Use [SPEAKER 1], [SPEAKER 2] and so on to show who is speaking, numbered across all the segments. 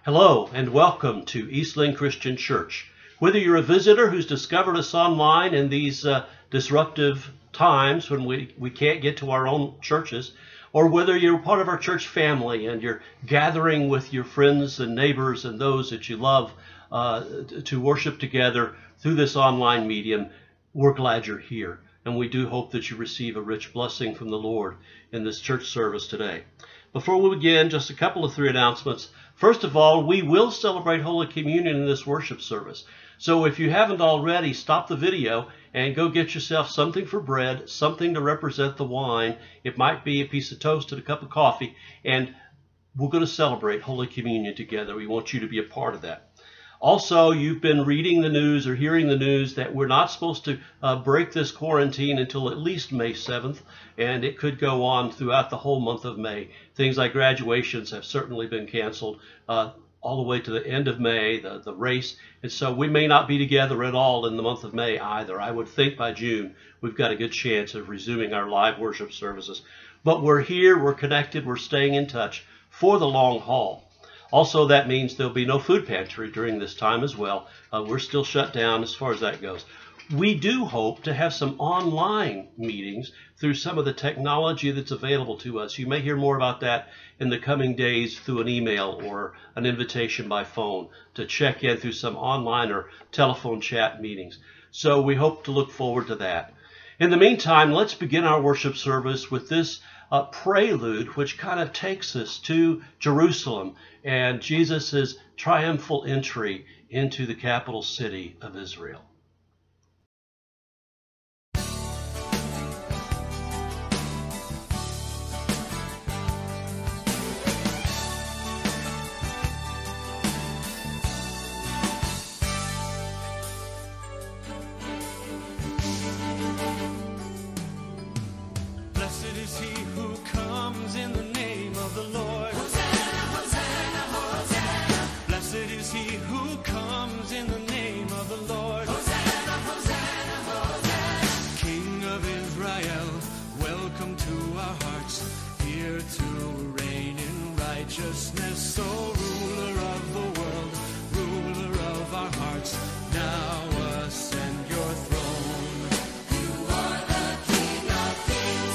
[SPEAKER 1] Hello and welcome to Eastland Christian Church. Whether you're a visitor who's discovered us online in these disruptive times when we can't get to our own churches, or whether you're part of our church family and you're gathering with your friends and neighbors and those that you love to worship together through this online medium, we're glad you're here. And we do hope that you receive a rich blessing from the Lord in this church service today. Before we begin, just a couple of three announcements. First of all, we will celebrate Holy Communion in this worship service. So if you haven't already, stop the video and go get yourself something for bread, something to represent the wine. It might be a piece of toast and a cup of coffee. And we're going to celebrate Holy Communion together. We want you to be a part of that. Also, you've been reading the news or hearing the news that we're not supposed to break this quarantine until at least May 7th, and it could go on throughout the whole month of May. Things like graduations have certainly been canceled all the way to the end of May, the race, and so we may not be together at all in the month of May either. I would think by June we've got a good chance of resuming our live worship services. But we're here, we're connected, we're staying in touch for the long haul. Also, that means there'll be no food pantry during this time as well. We're still shut down as far as that goes. We do hope to have some online meetings through some of the technology that's available to us. You may hear more about that in the coming days through an email or an invitation by phone to check in through some online or telephone chat meetings. So we hope to look forward to that. In the meantime, let's begin our worship service with this prelude, which kind of takes us to Jerusalem and Jesus' triumphal entry into the capital city of Israel.
[SPEAKER 2] Righteousness, O ruler of the world, ruler of our hearts, now ascend your throne. You are the King of kings,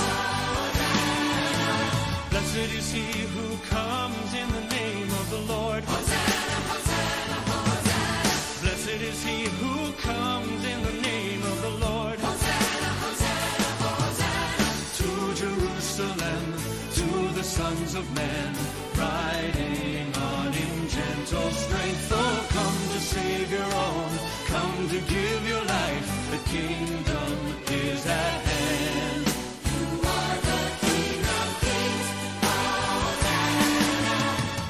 [SPEAKER 2] Hosanna. Blessed is he who comes in the name of the Lord. Hosanna, Hosanna, Hosanna. Blessed is he who comes in the name of the Lord. Hosanna, Hosanna, Hosanna. To Jerusalem, to the sons of men, riding on in gentle strength. Oh, come to save your own, come to give your life. The kingdom is at hand. You are the King of kings, Hosanna.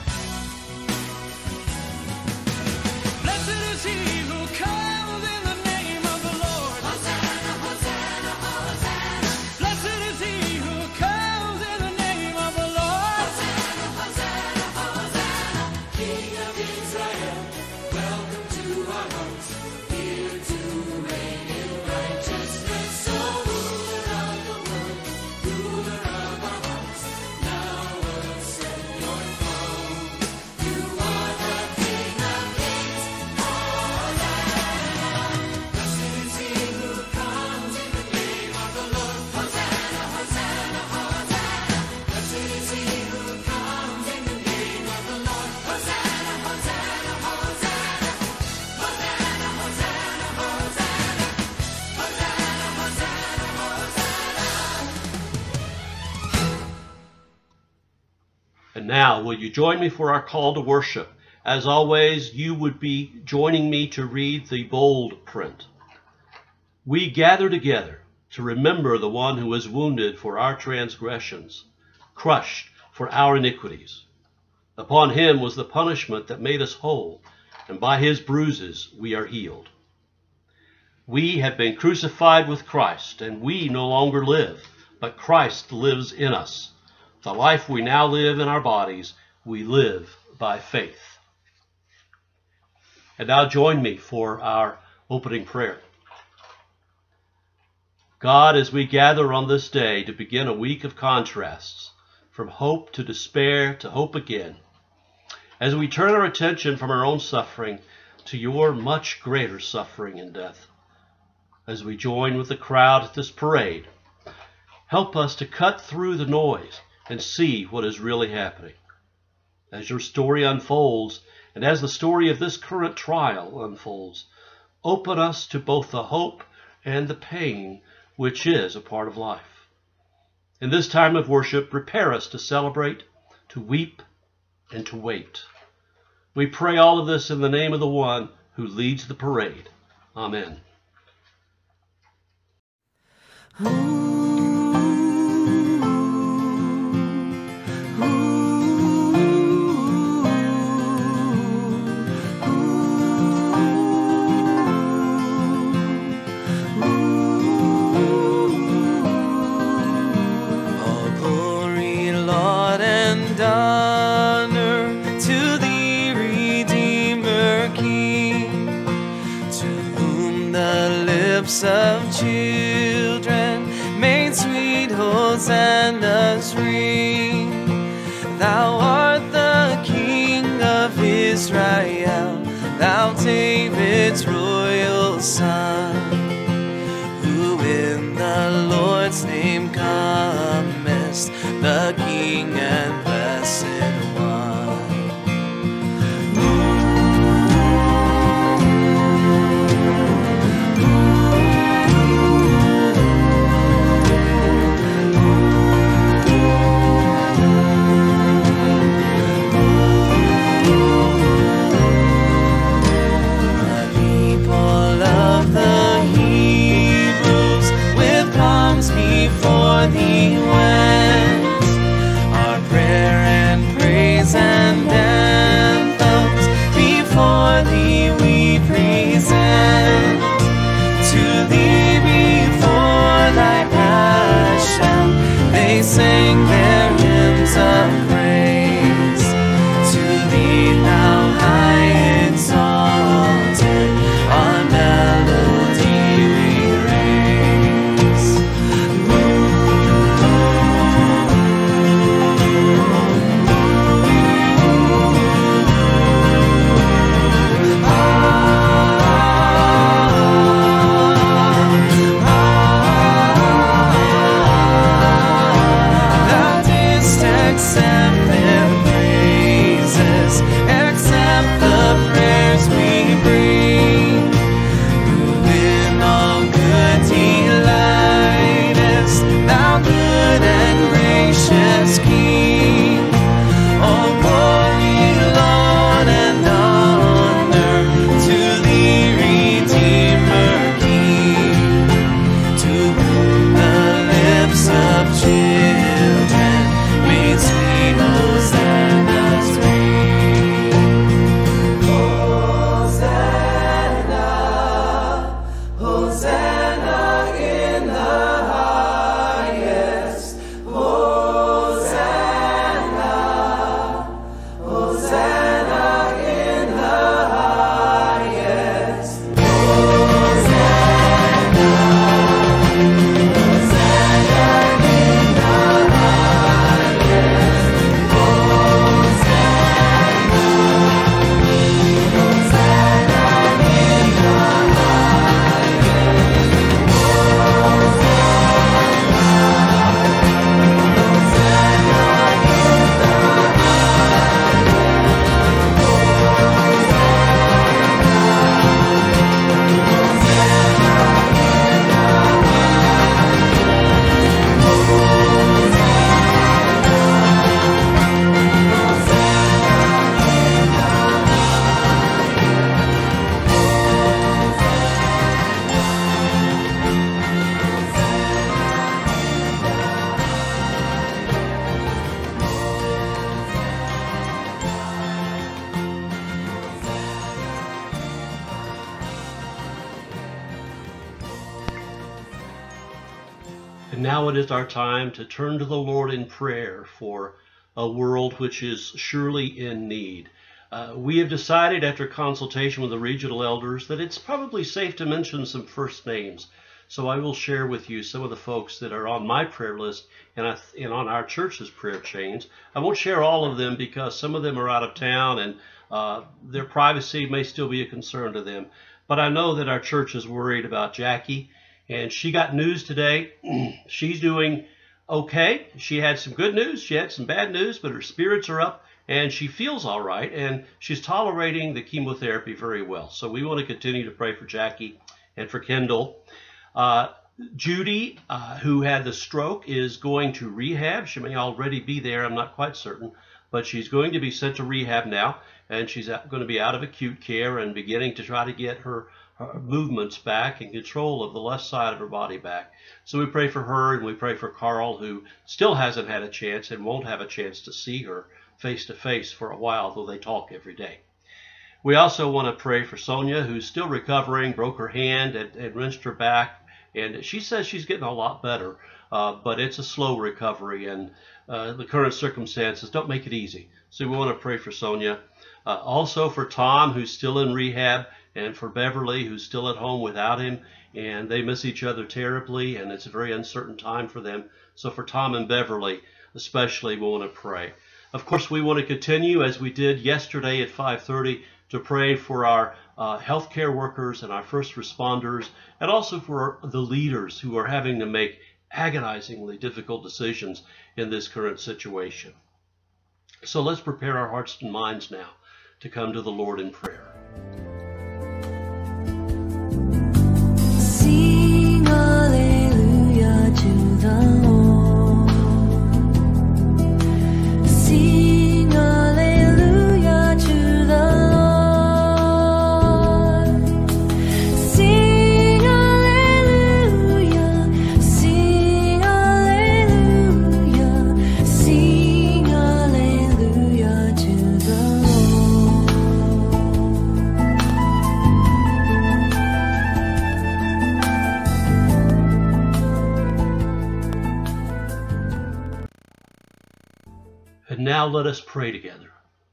[SPEAKER 2] Blessed is he who comes in the name of the Lord. Hosanna, Hosanna, Hosanna. Blessed is he who comes in the name of the Lord. Hosanna, Hosanna, Hosanna. King of Israel, welcome to our hearts, here to reign in righteousness. So ruler of the world, ruler of our hearts, now ascend your throne. You are the King of kings, Hosanna. Blessed is he who comes in the name of the Lord. Hosanna, Hosanna, Hosanna. Blessed is he who comes in the name of the Lord. Hosanna, Hosanna, Hosanna. Hosanna, Hosanna, Hosanna. Hosanna, Hosanna, Hosanna.
[SPEAKER 1] And now, will you join me for our call to worship? As always, you would be joining me to read the bold print. We gather together to remember the one who was wounded for our transgressions, crushed for our iniquities. Upon him was the punishment that made us whole, and by his bruises we are healed. We have been crucified with Christ, and we no longer live, but Christ lives in us. The life we now live in our bodies, we live by faith. And now join me for our opening prayer. God, as we gather on this day to begin a week of contrasts, from hope to despair to hope again, as we turn our attention from our own suffering to your much greater suffering and death. As we join with the crowd at this parade, help us to cut through the noise and see what is really happening. As your story unfolds, and as the story of this current trial unfolds, open us to both the hope and the pain which is a part of life. In this time of worship, prepare us to celebrate, to weep, and to wait. We pray all of this in the name of the one who leads the parade. Amen.
[SPEAKER 3] Of children made sweet hosannas ring. Thou art the King of Israel, thou David's royal son, who in the Lord's name comest, the King and blessed one. Before thee went, our prayer and praise and anthems before thee we present. To thee before thy passion they sang their hymns of praise. To thee thou high exalted, our melody we raise.
[SPEAKER 1] And now it is our time to turn to the Lord in prayer for a world which is surely in need. We have decided after consultation with the regional elders that it's probably safe to mention some first names So I will share with you some of the folks that are on my prayer list and on our church's prayer chains. I won't share all of them because some of them are out of town and their privacy may still be a concern to them. But I know that our church is worried about Jackie, and she got news today. She's doing okay. She had some good news. She had some bad news, but her spirits are up and she feels all right, and she's tolerating the chemotherapy very well. So we want to continue to pray for Jackie and for Kendall. Judy, who had the stroke, is going to rehab. She may already be there. I'm not quite certain, but she's going to be sent to rehab now, and she's going to be out of acute care and beginning to try to get her movements back and control of the left side of her body back. So we pray for her, and we pray for Carl, who still hasn't had a chance and won't have a chance to see her face to face for a while, though they talk every day. We also want to pray for Sonia, who's still recovering, broke her hand and wrenched her back, and she says she's getting a lot better, but it's a slow recovery, and the current circumstances don't make it easy. So we want to pray for Sonia. Also for Tom, who's still in rehab, and for Beverly, who's still at home without him, and they miss each other terribly, and it's a very uncertain time for them. So for Tom and Beverly especially, we want to pray. Of course, we want to continue, as we did yesterday at 5:30, to pray for our healthcare workers and our first responders, and also for the leaders who are having to make agonizingly difficult decisions in this current situation. So let's prepare our hearts and minds now to come to the Lord in prayer.
[SPEAKER 4] Sing hallelujah to the Lord. Sing hallelujah to the Lord. Sing hallelujah. Sing hallelujah. Sing hallelujah to the Lord.
[SPEAKER 1] And now let us pray together.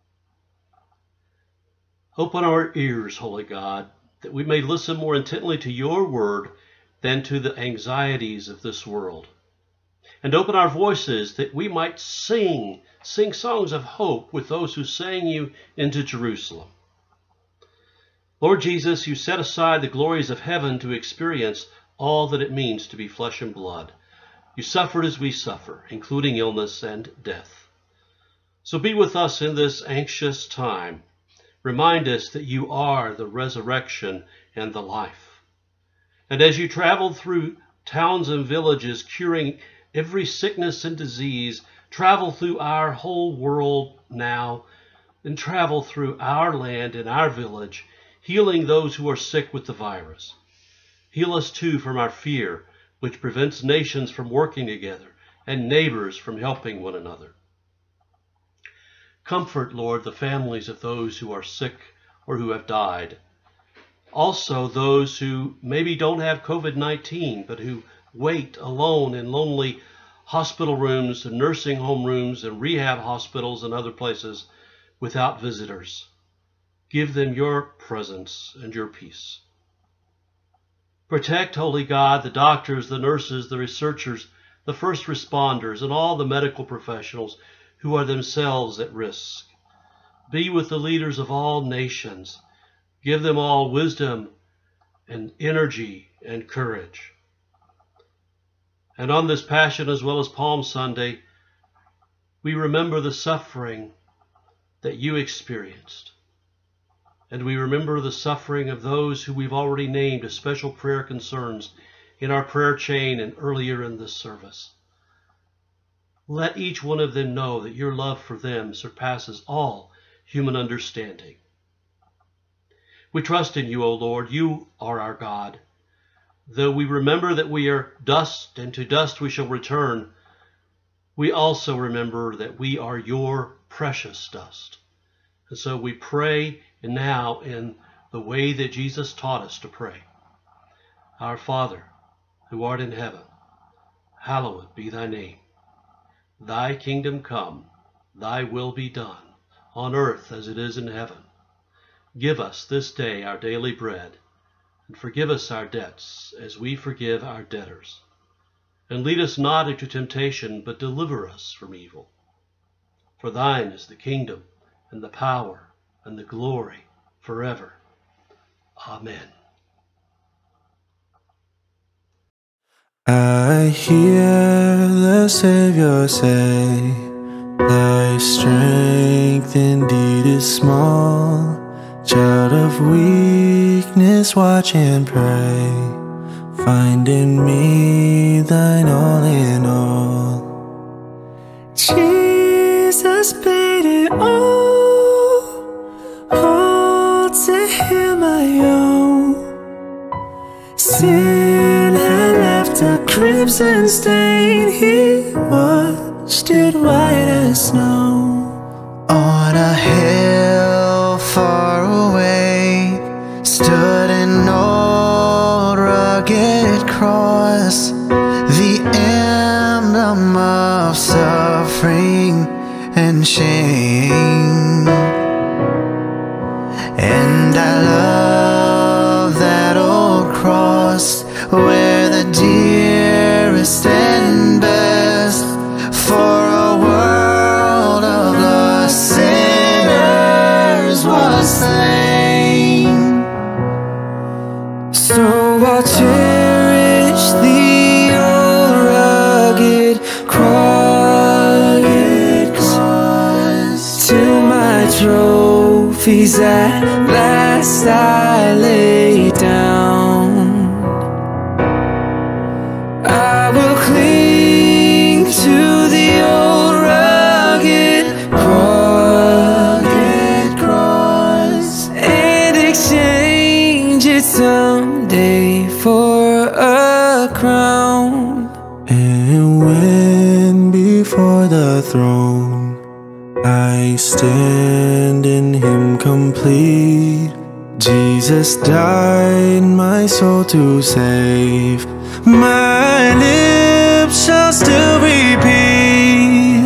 [SPEAKER 1] Open our ears, Holy God, that we may listen more intently to your word than to the anxieties of this world. And open our voices that we might sing songs of hope with those who sang you into Jerusalem. Lord Jesus, you set aside the glories of heaven to experience all that it means to be flesh and blood. You suffered as we suffer, including illness and death. So be with us in this anxious time. Remind us that you are the resurrection and the life. And as you traveled through towns and villages, curing every sickness and disease, travel through our whole world now, and travel through our land and our village, healing those who are sick with the virus. Heal us too from our fear, which prevents nations from working together and neighbors from helping one another. Comfort, Lord, the families of those who are sick or who have died. Also those who maybe don't have COVID-19, but who wait alone in lonely hospital rooms and nursing home rooms and rehab hospitals and other places without visitors. Give them your presence and your peace. Protect, Holy God, the doctors, the nurses, the researchers, the first responders, and all the medical professionals who are themselves at risk. Be with the leaders of all nations. Give them all wisdom and energy and courage. And on this Passion as well as Palm Sunday, we remember the suffering that you experienced. And we remember the suffering of those who we've already named as special prayer concerns in our prayer chain and earlier in this service. Let each one of them know that your love for them surpasses all human understanding. We trust in you, O Lord. You are our God. Though we remember that we are dust, and to dust we shall return, we also remember that we are your precious dust. And so we pray now in the way that Jesus taught us to pray. Our Father, who art in heaven, hallowed be thy name. Thy kingdom come, thy will be done, on earth as it is in heaven. Give us this day our daily bread, And forgive us our debts, as we forgive our debtors. And lead us not into temptation, but deliver us from evil. For thine is the kingdom, and the power, and the glory, forever. Amen.
[SPEAKER 3] I hear the Savior say, thy strength indeed is small. Child of weakness, watch and pray. Find in me thine all in all. Jesus paid it all. All to him I owe. Sin had left a crimson stain. He washed it white as snow. On a hill far away stood an old rugged cross, the emblem of suffering and shame. And I love that old cross, where the dearest and best for a world of lost sinners was slain. So I'll cherish the old rugged cross, till my trophies at last I lay down. I will cling to the old rugged cross and exchange it someday for a crown. And when before the throne I stand in him complete, Jesus died my soul to save. My lips shall still repeat,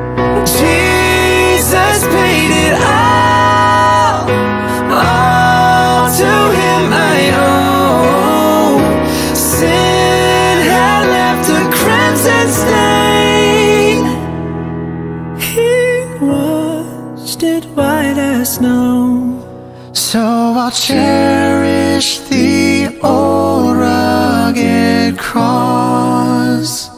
[SPEAKER 3] Jesus paid it all. All to him I owe. Sin had left a crimson stain. He washed it white as snow. So I'll cherish the old rugged cross,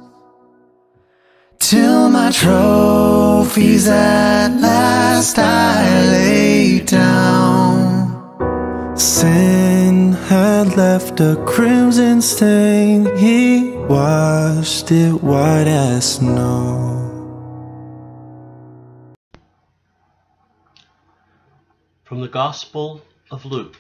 [SPEAKER 3] till my trophies at last I lay down. Sin had left a crimson stain. He washed it white as snow.
[SPEAKER 1] From the Gospel of Luke.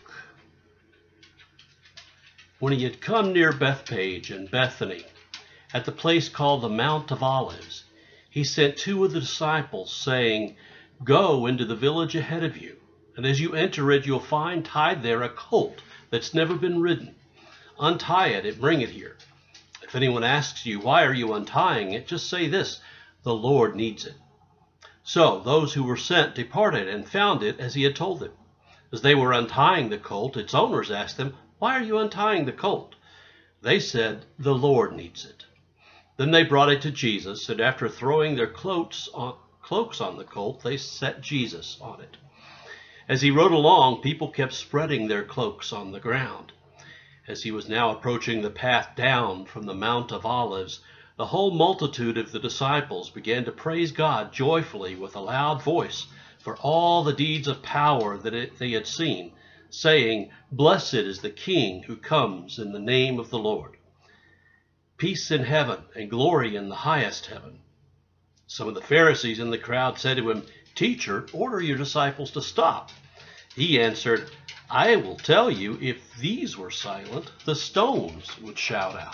[SPEAKER 1] When he had come near Bethpage and Bethany, at the place called the Mount of Olives, he sent two of the disciples, saying, Go into the village ahead of you, and as you enter it, you'll find tied there a colt that's never been ridden. Untie it and bring it here. If anyone asks you, Why are you untying it? Just say this, The Lord needs it. So those who were sent departed and found it as he had told them. As they were untying the colt, its owners asked them, Why are you untying the colt? They said, The Lord needs it. Then they brought it to Jesus, and after throwing their cloaks on the colt, they set Jesus on it. As he rode along, people kept spreading their cloaks on the ground. As he was now approaching the path down from the Mount of Olives, the whole multitude of the disciples began to praise God joyfully with a loud voice for all the deeds of power that they had seen, saying, Blessed is the King who comes in the name of the Lord. Peace in heaven and glory in the highest heaven. Some of the Pharisees in the crowd said to him, Teacher, order your disciples to stop. He answered, I will tell you, if these were silent, the stones would shout out.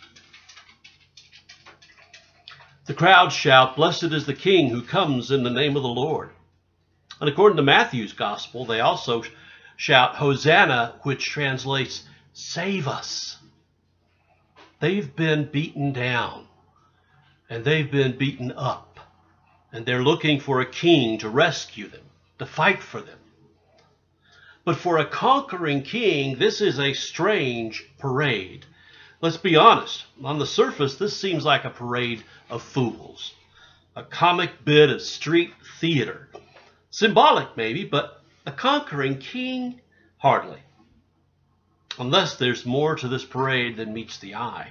[SPEAKER 1] The crowd shout, Blessed is the King who comes in the name of the Lord. And according to Matthew's gospel, they also shout, Hosanna, which translates, Save us. They've been beaten down, and they've been beaten up, and they're looking for a king to rescue them, to fight for them. But for a conquering king, this is a strange parade. Let's be honest. On the surface, this seems like a parade of fools. A comic bit of street theater. Symbolic, maybe, but a conquering king? Hardly. Unless there's more to this parade than meets the eye.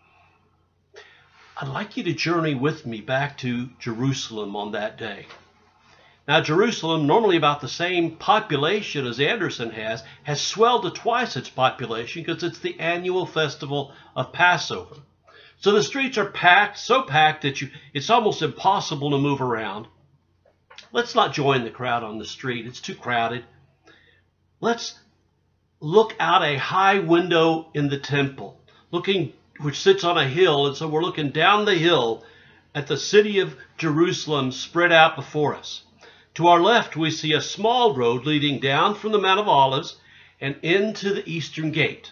[SPEAKER 1] I'd like you to journey with me back to Jerusalem on that day. Now, Jerusalem, normally about the same population as Anderson has swelled to twice its population because it's the annual festival of Passover. So the streets are packed, so packed that it's almost impossible to move around. Let's not join the crowd on the street. It's too crowded. Let's look out a high window in the temple, which sits on a hill, and so we're looking down the hill at the city of Jerusalem spread out before us. To our left, we see a small road leading down from the Mount of Olives and into the Eastern Gate.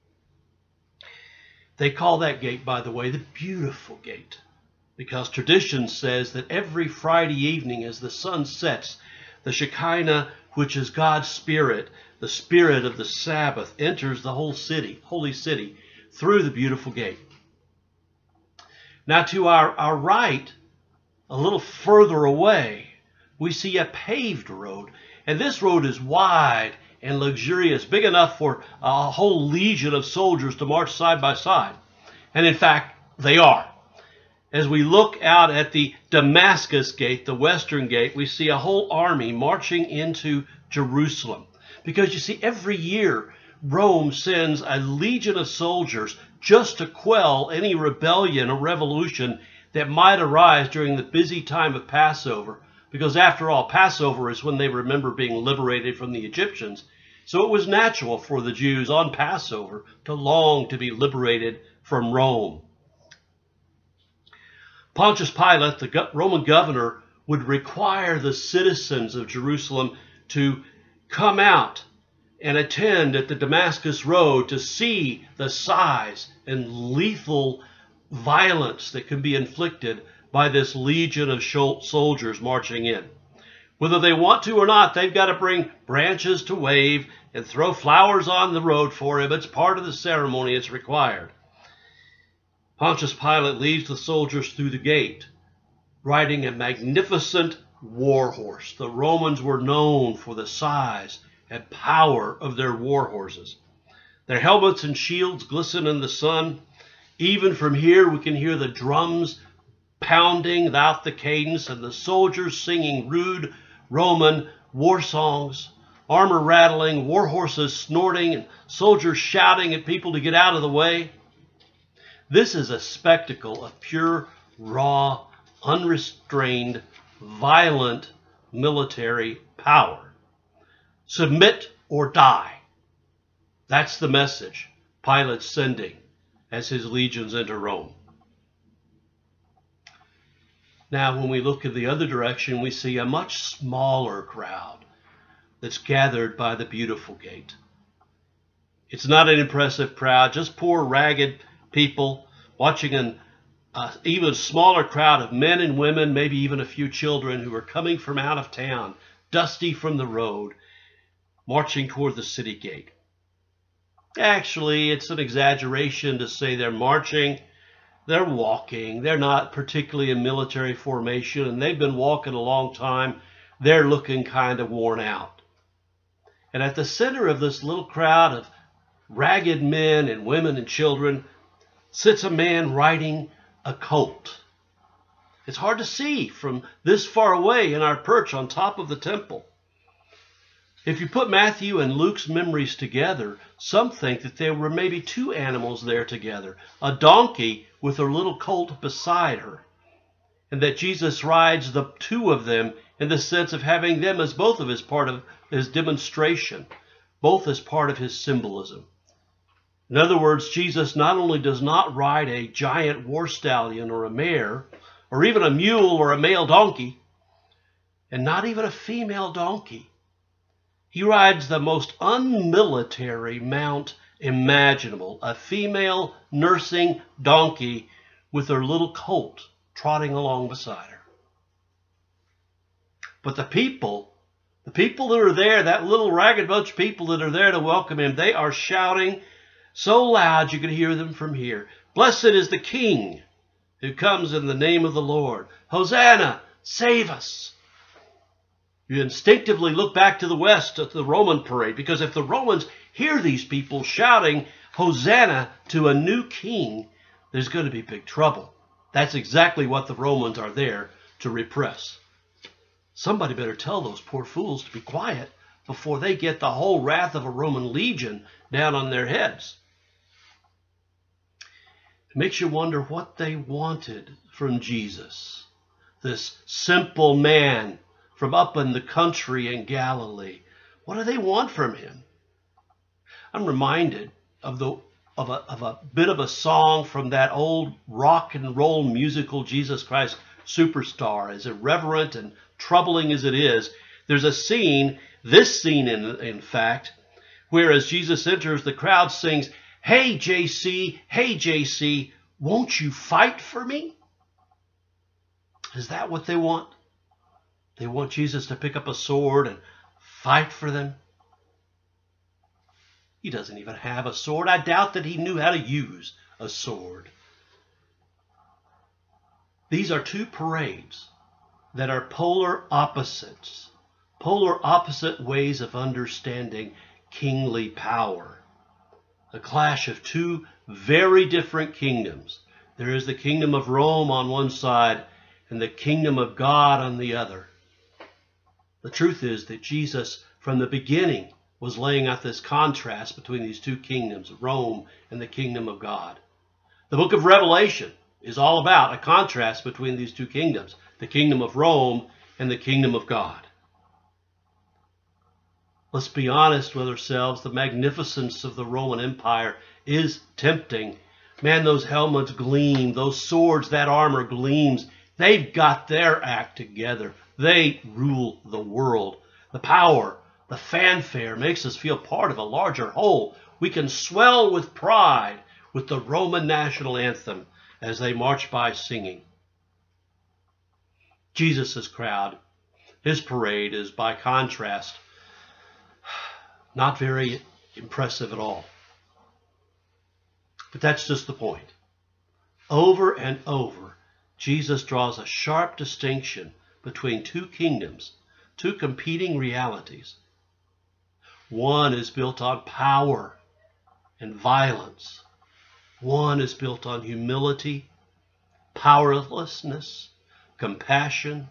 [SPEAKER 1] They call that gate, by the way, the Beautiful Gate, because tradition says that every Friday evening as the sun sets, the Shekinah, which is God's Spirit, the Spirit of the Sabbath, enters the whole city, holy city, through the Beautiful Gate. Now to our right, a little further away, we see a paved road. And this road is wide and luxurious, big enough for a whole legion of soldiers to march side by side. And in fact, they are. As we look out at the Damascus Gate, the Western Gate, we see a whole army marching into Jerusalem. Because you see, every year, Rome sends a legion of soldiers just to quell any rebellion or revolution that might arise during the busy time of Passover. Because after all, Passover is when they remember being liberated from the Egyptians. So it was natural for the Jews on Passover to long to be liberated from Rome. Pontius Pilate, the Roman governor, would require the citizens of Jerusalem to come out and attend at the Damascus Road to see the size and lethal violence that can be inflicted by this legion of soldiers marching in. Whether they want to or not, they've got to bring branches to wave and throw flowers on the road for him. It's part of the ceremony. It's required. Pontius Pilate leads the soldiers through the gate, riding a magnificent war horse. The Romans were known for the size and power of their war horses. Their helmets and shields glisten in the sun. Even from here, we can hear the drums pounding out the cadence and the soldiers singing rude Roman war songs, armor rattling, war horses snorting, and soldiers shouting at people to get out of the way. This is a spectacle of pure, raw, unrestrained, violent military power. Submit or die. That's the message Pilate's sending as his legions enter Rome. Now, when we look in the other direction, we see a much smaller crowd that's gathered by the Beautiful Gate. It's not an impressive crowd, just poor, ragged people watching an even smaller crowd of men and women, maybe even a few children who are coming from out of town, dusty from the road, marching toward the city gate. Actually, it's an exaggeration to say they're marching. They're walking. They're not particularly in military formation, and they've been walking a long time. They're looking kind of worn out. And at the center of this little crowd of ragged men and women and children sits a man riding a colt. It's hard to see from this far away in our perch on top of the temple. If you put Matthew and Luke's memories together, some think that there were maybe two animals there together, a donkey with her little colt beside her, and that Jesus rides the two of them in the sense of having them as both of his part of his demonstration, both as part of his symbolism. In other words, Jesus not only does not ride a giant war stallion or a mare, or even a mule or a male donkey, and not even a female donkey. He rides the most unmilitary mount imaginable, a female nursing donkey with her little colt trotting along beside her. But the people The people that are there, that little ragged bunch of people that are there to welcome him, they are shouting so loud you can hear them from here. Blessed is the King who comes in the name of the Lord. Hosanna, save us. You instinctively look back to the west at the Roman parade, because if the Romans hear these people shouting Hosanna to a new king, there's going to be big trouble. That's exactly what the Romans are there to repress. Somebody better tell those poor fools to be quiet before they get the whole wrath of a Roman legion down on their heads. It makes you wonder what they wanted from Jesus, this simple man from up in the country in Galilee. What do they want from him? I'm reminded of a bit of a song from that old rock and roll musical Jesus Christ Superstar. As irreverent and troubling as it is, there's a scene, this scene in fact, where as Jesus enters, the crowd sings, hey JC, won't you fight for me? Is that what they want? They want Jesus to pick up a sword and fight for them? He doesn't even have a sword. I doubt that he knew how to use a sword. These are two parades that are polar opposites ways of understanding kingly power. A clash of two very different kingdoms. There is the kingdom of Rome on one side and the kingdom of God on the other. The truth is that Jesus, from the beginning, was laying out this contrast between these two kingdoms, Rome and the kingdom of God. The book of Revelation is all about a contrast between these two kingdoms, the kingdom of Rome and the kingdom of God. Let's be honest with ourselves. The magnificence of the Roman Empire is tempting. Man, those helmets gleam, those swords, that armor gleams. They've got their act together. They rule the world. The power, the fanfare makes us feel part of a larger whole. We can swell with pride with the Roman national anthem as they march by singing. Jesus' crowd, his parade is by contrast not very impressive at all. But that's just the point. Over and over, Jesus draws a sharp distinction between two kingdoms, two competing realities. One is built on power and violence. One is built on humility, powerlessness, compassion.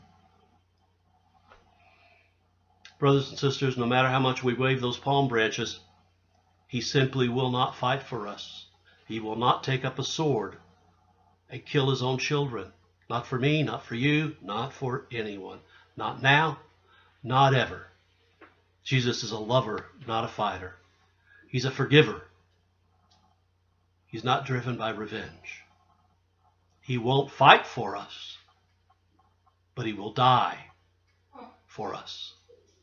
[SPEAKER 1] Brothers and sisters, no matter how much we wave those palm branches, he simply will not fight for us. He will not take up a sword and kill his own children. Not for me, not for you, not for anyone. Not now, not ever. Jesus is a lover, not a fighter. He's a forgiver. He's not driven by revenge. He won't fight for us, but he will die for us.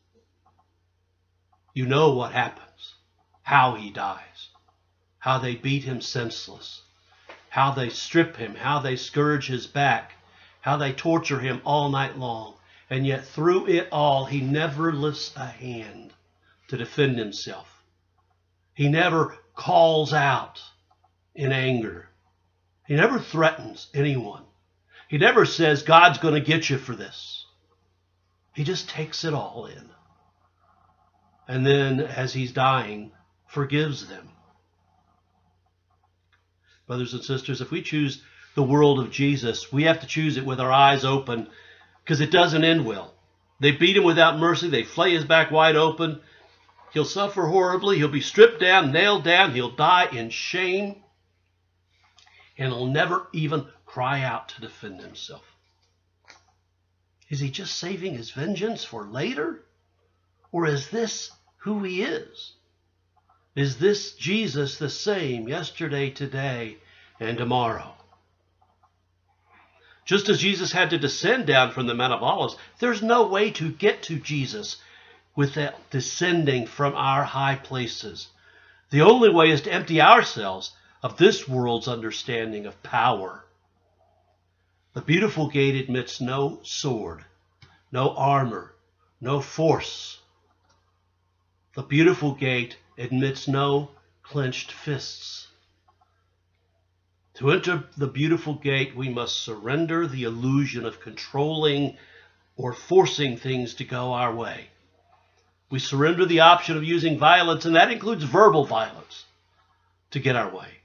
[SPEAKER 1] You know what happens, how he dies, how they beat him senseless, how they strip him, how they scourge his back, how they torture him all night long. And yet through it all, he never lifts a hand to defend himself. He never calls out in anger. He never threatens anyone. He never says, God's going to get you for this. He just takes it all in. And then, as he's dying, forgives them. Brothers and sisters, if we choose the world of Jesus, we have to choose it with our eyes open, because it doesn't end well. They beat him without mercy. They flay his back wide open. He'll suffer horribly. He'll be stripped down, nailed down. He'll die in shame. And he'll never even cry out to defend himself. Is he just saving his vengeance for later? Or is this who he is? Is this Jesus the same yesterday, today, and tomorrow? Just as Jesus had to descend down from the Mount of Olives, there's no way to get to Jesus without descending from our high places. The only way is to empty ourselves of this world's understanding of power. The beautiful gate admits no sword, no armor, no force, The beautiful gate admits no clenched fists. To enter the beautiful gate, we must surrender the illusion of controlling or forcing things to go our way. We surrender the option of using violence, and that includes verbal violence, to get our way.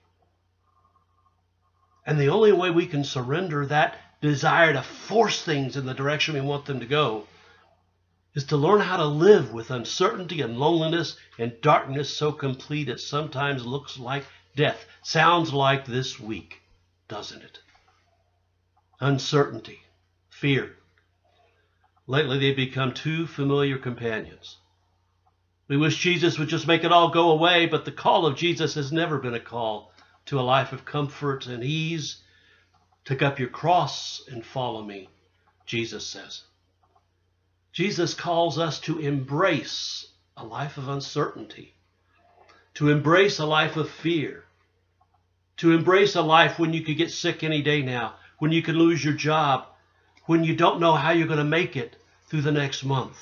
[SPEAKER 1] And the only way we can surrender that desire to force things in the direction we want them to go is to learn how to live with uncertainty and loneliness and darkness so complete it sometimes looks like death. Sounds like this week, doesn't it? Uncertainty, fear. Lately they've become two familiar companions. We wish Jesus would just make it all go away, but the call of Jesus has never been a call to a life of comfort and ease. Take up your cross and follow me, Jesus says. Jesus calls us to embrace a life of uncertainty, to embrace a life of fear, to embrace a life when you could get sick any day now, when you could lose your job, when you don't know how you're going to make it through the next month.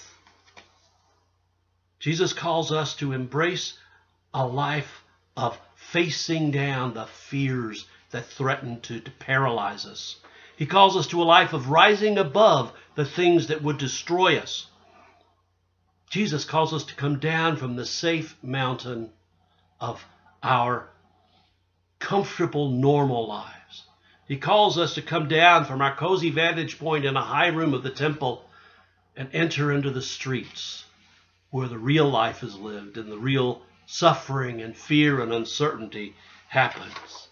[SPEAKER 1] Jesus calls us to embrace a life of facing down the fears that threaten to paralyze us. He calls us to a life of rising above the things that would destroy us. Jesus calls us to come down from the safe mountain of our comfortable, normal lives. He calls us to come down from our cozy vantage point in a high room of the temple and enter into the streets where the real life is lived and the real suffering and fear and uncertainty happens.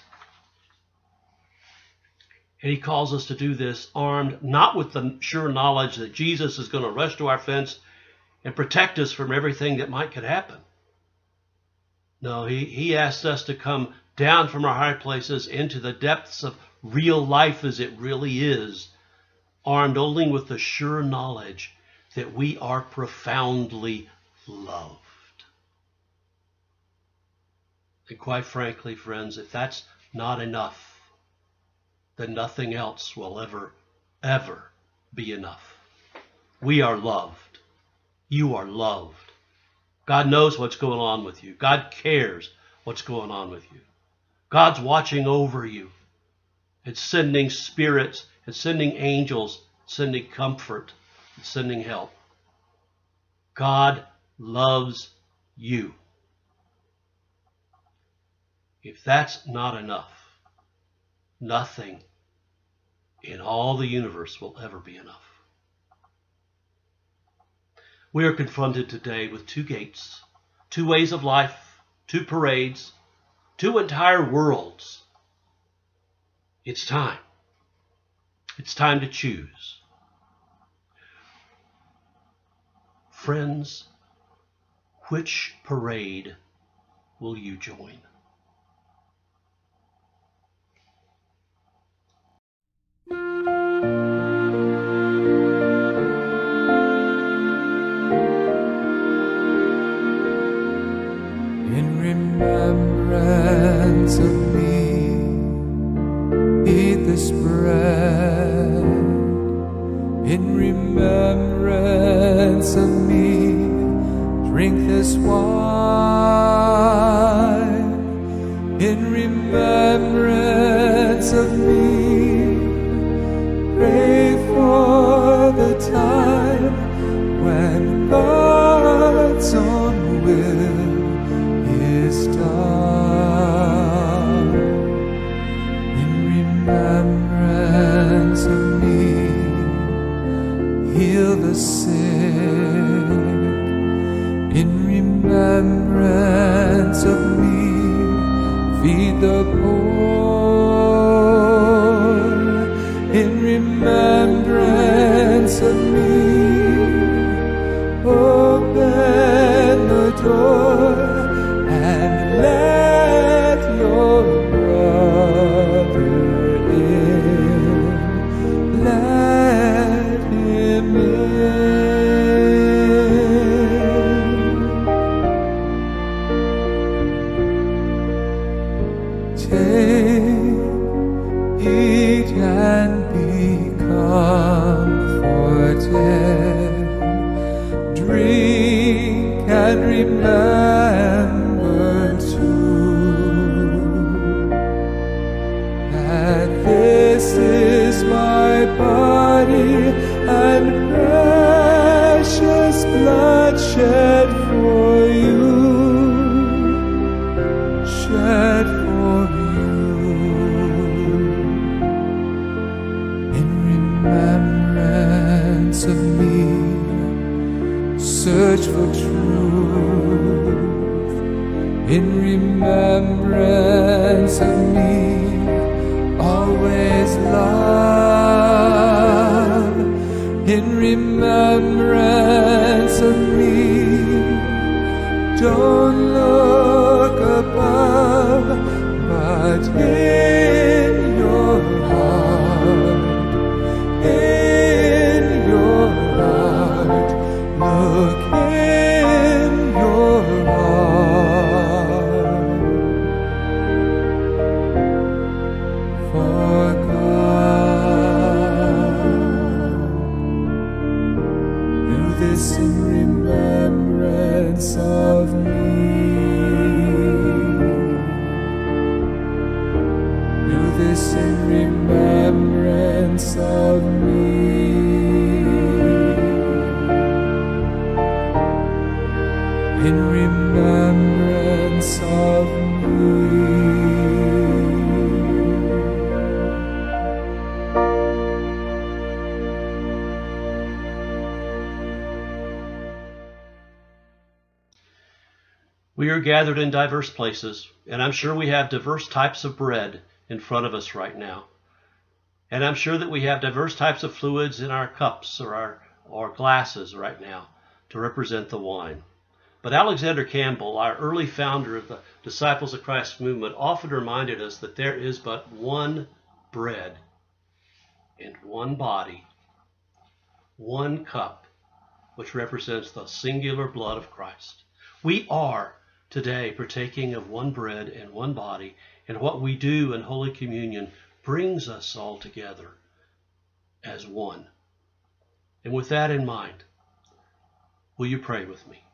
[SPEAKER 1] And he calls us to do this armed not with the sure knowledge that Jesus is going to rush to our fence and protect us from everything that could happen. No, he asks us to come down from our high places into the depths of real life as it really is, armed only with the sure knowledge that we are profoundly loved. And quite frankly, friends, if that's not enough, then nothing else will ever be enough. We are loved. You are loved. God knows what's going on with you. God cares what's going on with you. God's watching over you. It's sending spirits, it's sending angels, it's sending comfort, it's sending help. God loves you. If that's not enough, nothing in all the universe will ever be enough. We are confronted today with two gates, two ways of life, two parades, two entire worlds. It's time. It's time to choose. Friends, which parade will you join?
[SPEAKER 3] In remembrance of me, eat this bread. In remembrance of me, drink this wine. In remembrance of me, pray for the time when God's own will is done. In remembrance of me, heal the sick. In remembrance of me, feed the poor. In remembrance of me, open the door and let your brother in. Let him in. Take, eat, and be comforted. Drink and remember too that this is my body and precious blood shed for you, shed for you. In remembrance of me, search for truth. In remembrance of me, always love. In remembrance of me, don't look above, but in your heart, in your heart, look in your heart. For God, do this in remembrance of me. Do this in remembrance of me. In remembrance of me.
[SPEAKER 1] We are gathered in diverse places, and I'm sure we have diverse types of bread in front of us right now. And I'm sure that we have diverse types of fluids in our cups or our glasses right now to represent the wine. But Alexander Campbell, our early founder of the Disciples of Christ movement, often reminded us that there is but one bread and one body, one cup, which represents the singular blood of Christ. We are today partaking of one bread and one body, and what we do in Holy Communion brings us all together as one. And with that in mind, will you pray with me?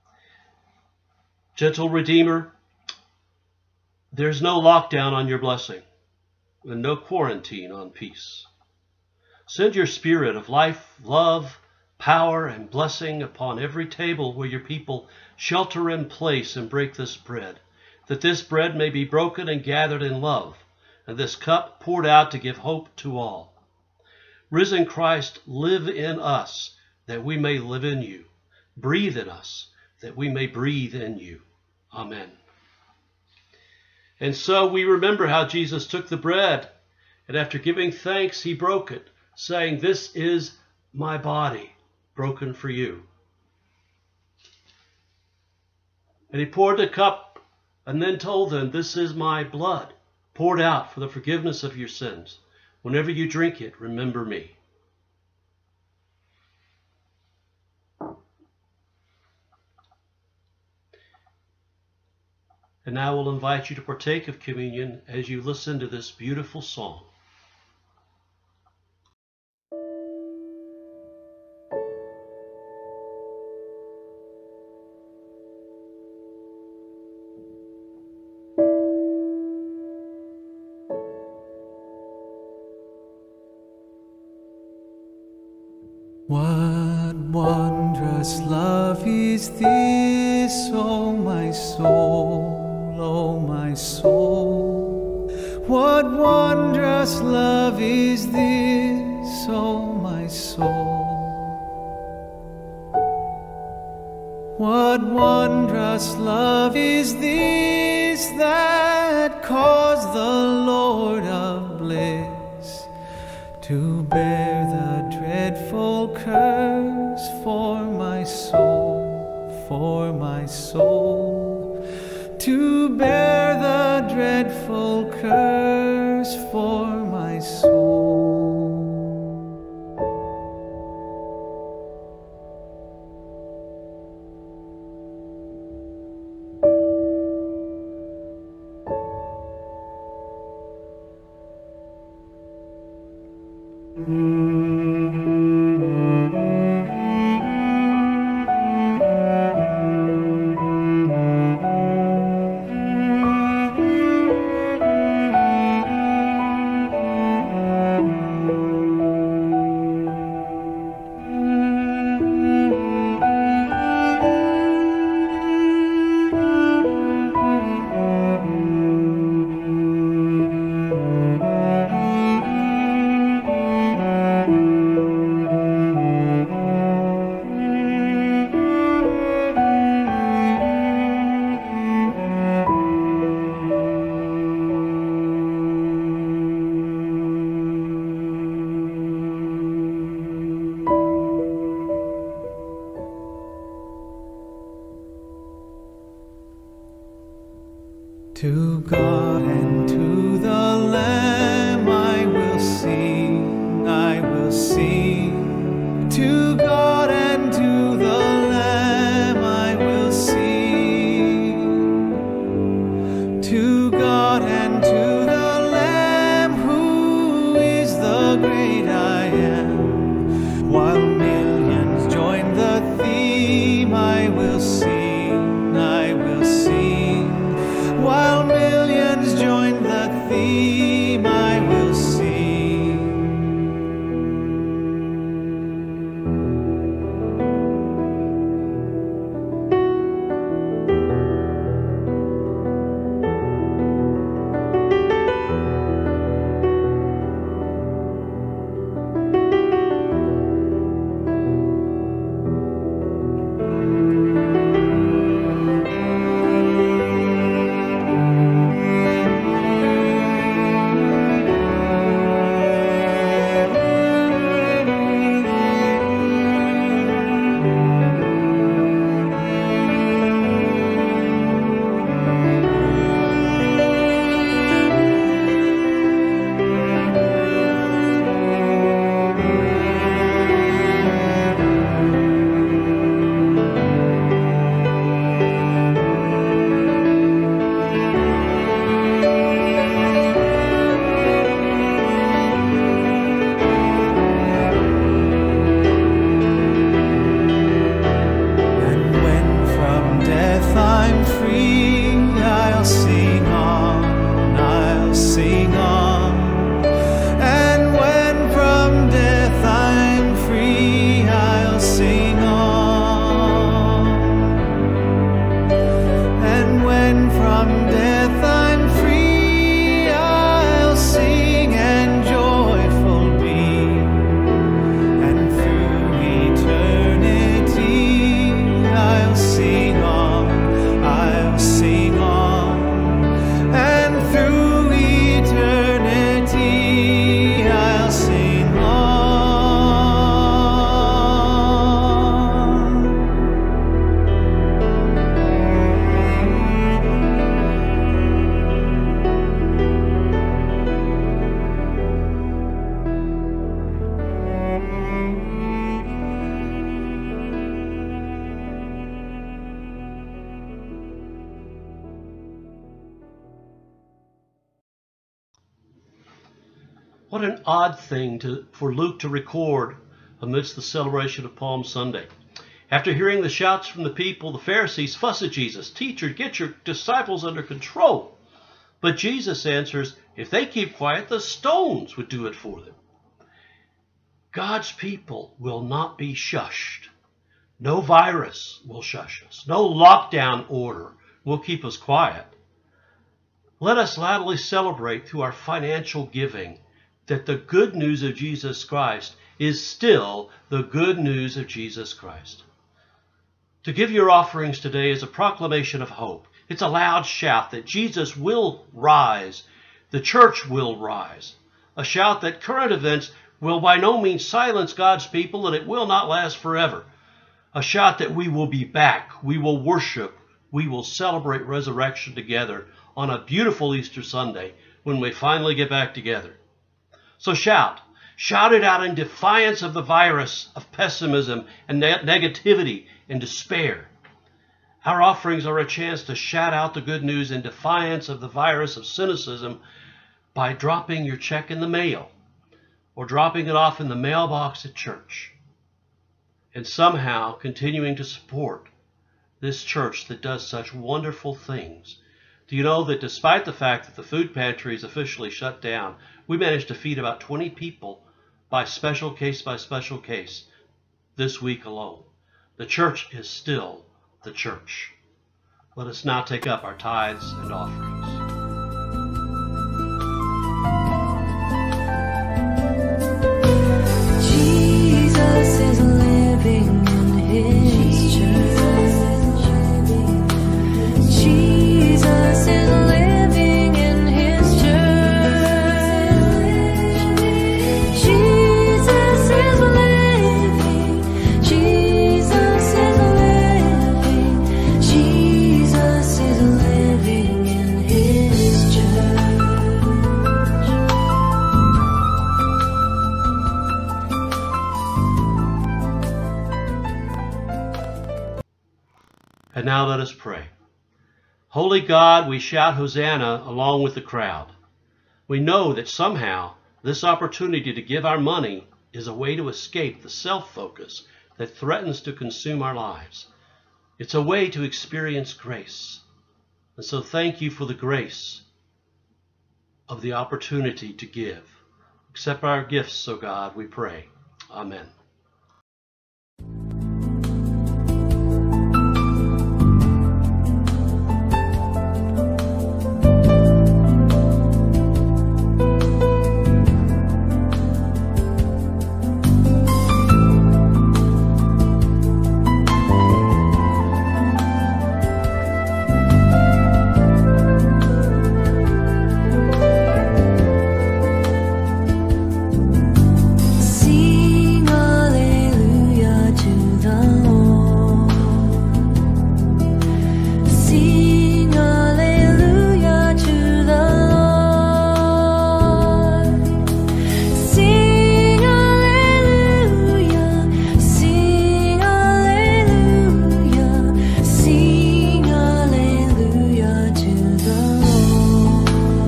[SPEAKER 1] Gentle Redeemer, there's no lockdown on your blessing and no quarantine on peace. Send your spirit of life, love, power, and blessing upon every table where your people shelter in place and break this bread, that this bread may be broken and gathered in love, and this cup poured out to give hope to all. Risen Christ, live in us, that we may live in you. Breathe in us, that we may breathe in you. Amen. And so we remember how Jesus took the bread, and after giving thanks, he broke it, saying, "This is my body, broken for you." And he poured the cup and then told them, "This is my blood, poured out for the forgiveness of your sins. Whenever you drink it, remember me." And now we'll invite you to partake of communion as you listen to this beautiful song.
[SPEAKER 3] What wondrous love is this, O my soul, O my soul? What wondrous love is this, O my soul? What wondrous love is this that caused the Lord of bliss to bear the dreadful curse for my soul, to bear the dreadful curse for my soul. To God and to the Lamb I will sing, I will sing. To God and to the Lamb I will sing. To God and to the Lamb who is the great I am. While millions join the theme, I will sing, I will sing. While millions join the theme, I will sing.
[SPEAKER 1] What an odd thing for Luke to record amidst the celebration of Palm Sunday. After hearing the shouts from the people, the Pharisees fuss at Jesus. "Teacher, get your disciples under control." But Jesus answers, if they keep quiet, the stones would do it for them. God's people will not be shushed. No virus will shush us. No lockdown order will keep us quiet. Let us loudly celebrate through our financial giving that the good news of Jesus Christ is still the good news of Jesus Christ. To give your offerings today is a proclamation of hope. It's a loud shout that Jesus will rise, the church will rise. A shout that current events will by no means silence God's people and it will not last forever. A shout that we will be back, we will worship, we will celebrate resurrection together on a beautiful Easter Sunday when we finally get back together. So shout it out in defiance of the virus of pessimism and negativity and despair. Our offerings are a chance to shout out the good news in defiance of the virus of cynicism by dropping your check in the mail or dropping it off in the mailbox at church and somehow continuing to support this church that does such wonderful things. Do you know that despite the fact that the food pantry is officially shut down, we managed to feed about 20 people by special case this week alone? The church is still the church. Let us now take up our tithes and offerings.
[SPEAKER 4] Jesus is living in his church. Jesus is living in his church. Jesus is living. Jesus is living. Jesus is living in his
[SPEAKER 1] And now let us pray. Holy God, we shout Hosanna along with the crowd. We know that somehow this opportunity to give our money is a way to escape the self-focus that threatens to consume our lives. It's a way to experience grace. And so thank you for the grace of the opportunity to give. Accept our gifts, O God, we pray. Amen.
[SPEAKER 4] Sing hallelujah to the Lord. Sing hallelujah to the Lord. Sing hallelujah. Sing hallelujah. Sing hallelujah to the Lord.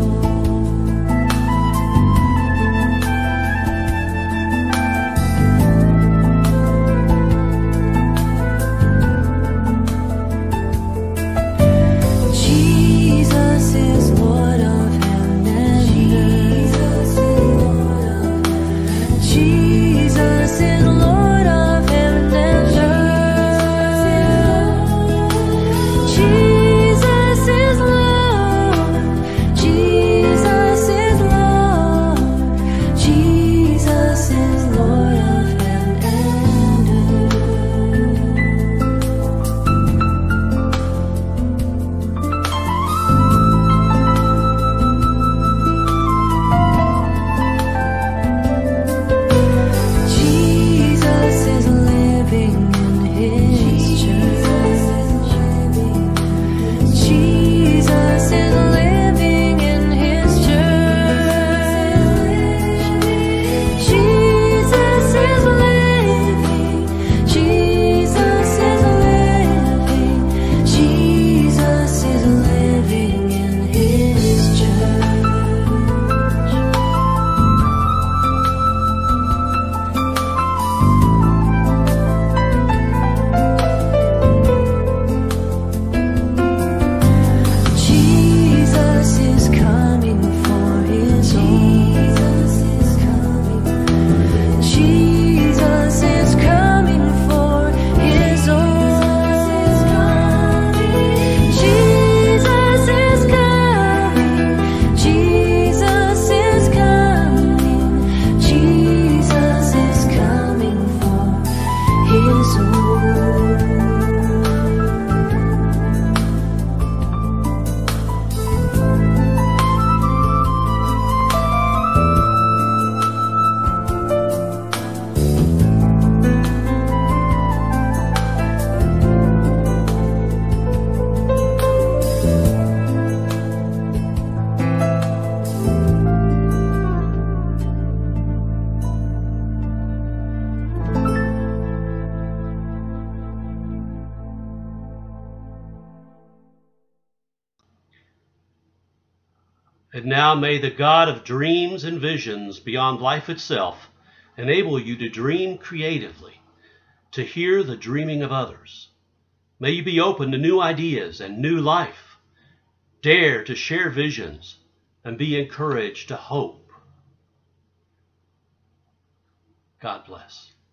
[SPEAKER 4] Jesus is Lord of heaven and earth. Jesus is Lord of heaven and earth. Jesus is Lord. Jesus is Lord. Jesus is Lord of heaven and Jesus is living in His church. Jesus is living in His church. Jesus is living. Jesus is living. Jesus is living in His church. Jesus is coming for His own. Jesus is coming for His own. Jesus is coming. Jesus is coming. Jesus is coming for His own.
[SPEAKER 1] And now may the God of dreams and visions beyond life itself enable you to dream creatively, to hear the dreaming of others. May you be open to new ideas and new life. Dare to share visions and be encouraged to hope. God bless.